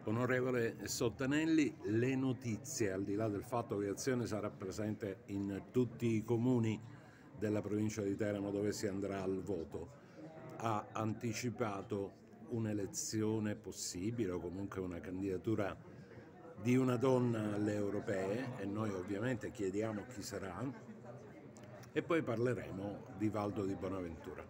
Onorevole Sottanelli, le notizie, al di là del fatto che Azione sarà presente in tutti i comuni della provincia di Teramo dove si andrà al voto, ha anticipato un'elezione possibile o comunque una candidatura di una donna alle europee, e noi ovviamente chiediamo chi sarà, e poi parleremo di Valdo di Bonaventura.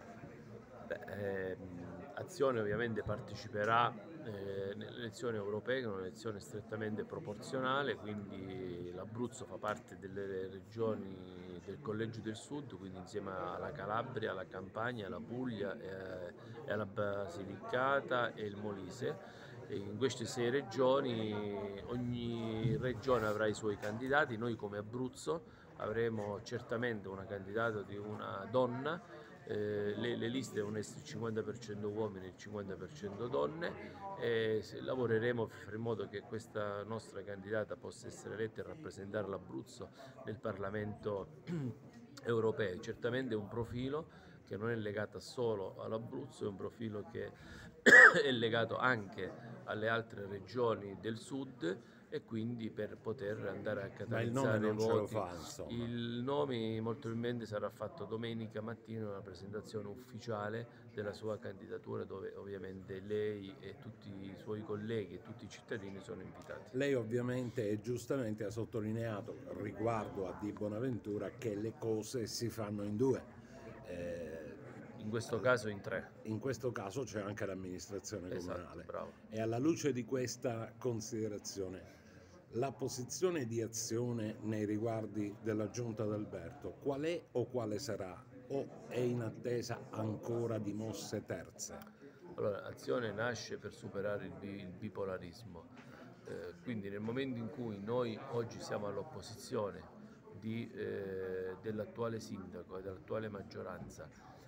Azione ovviamente parteciperà nelle elezioni europee, che è un'elezione strettamente proporzionale, quindi l'Abruzzo fa parte delle regioni del Collegio del Sud, quindi insieme alla Calabria, alla Campania, alla Puglia e alla Basilicata e il Molise. E in queste 6 regioni ogni regione avrà i suoi candidati. Noi come Abruzzo avremo certamente una candidata di una donna. Le liste devono essere il 50% uomini e il 50% donne, e lavoreremo per fare in modo che questa nostra candidata possa essere eletta e rappresentare l'Abruzzo nel Parlamento europeo. Certamente è un profilo che non è legato solo all'Abruzzo, è un profilo che è legato anche alle altre regioni del sud, e quindi per poter andare a Ma il nome catalizzare i non ce lo voti. fa, insomma. Il nome molto probabilmente sarà fatto domenica mattina, una presentazione ufficiale della sua candidatura, dove ovviamente lei e tutti i suoi colleghi e tutti i cittadini sono invitati. Lei ovviamente e giustamente ha sottolineato riguardo a Di Bonaventura che le cose si fanno in due. In questo caso in 3. In questo caso c'è anche l'amministrazione Esatto, comunale. bravo. E alla luce di questa considerazione, la posizione di Azione nei riguardi della giunta d'Alberto, qual è o quale sarà? O è in attesa ancora di mosse terze? Allora, Azione nasce per superare il bipolarismo, quindi nel momento in cui noi oggi siamo all'opposizione dell'attuale sindaco e dell'attuale maggioranza,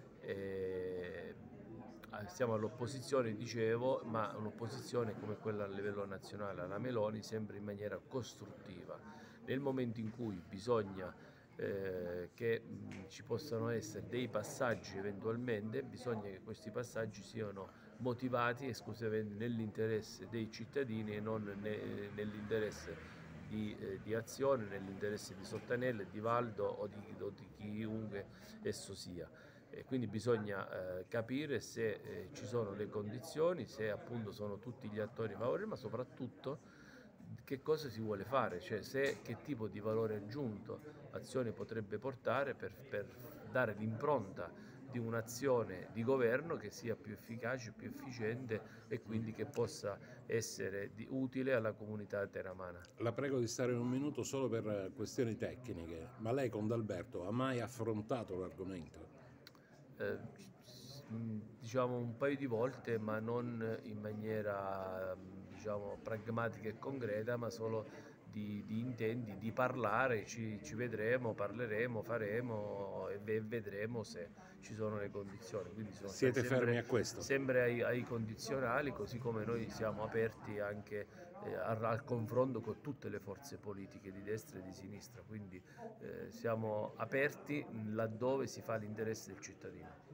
siamo all'opposizione, dicevo, ma un'opposizione come quella a livello nazionale alla Meloni, sempre in maniera costruttiva. Nel momento in cui bisogna che ci possano essere dei passaggi eventualmente, bisogna che questi passaggi siano motivati esclusivamente nell'interesse dei cittadini e non nell'interesse di Azione, nell'interesse di Sottanelli, di Valdo o di chiunque esso sia. E quindi bisogna capire se ci sono le condizioni, se appunto sono tutti gli attori favorevoli, ma soprattutto che cosa si vuole fare, cioè che tipo di valore aggiunto Azione potrebbe portare per dare l'impronta di un'azione di governo che sia più efficace, più efficiente e quindi che possa essere utile alla comunità teramana. La prego di stare un minuto solo per questioni tecniche, ma lei con D'Alberto ha mai affrontato l'argomento? Eh, diciamo un paio di volte, ma non in maniera diciamo pragmatica e concreta, ma solo di intenti, di parlare, ci vedremo, parleremo, faremo e vedremo se ci sono le condizioni. Quindi sono stati Siete fermi a questo? sempre ai condizionali, così come noi siamo aperti anche al confronto con tutte le forze politiche di destra e di sinistra, quindi siamo aperti laddove si fa l'interesse del cittadino.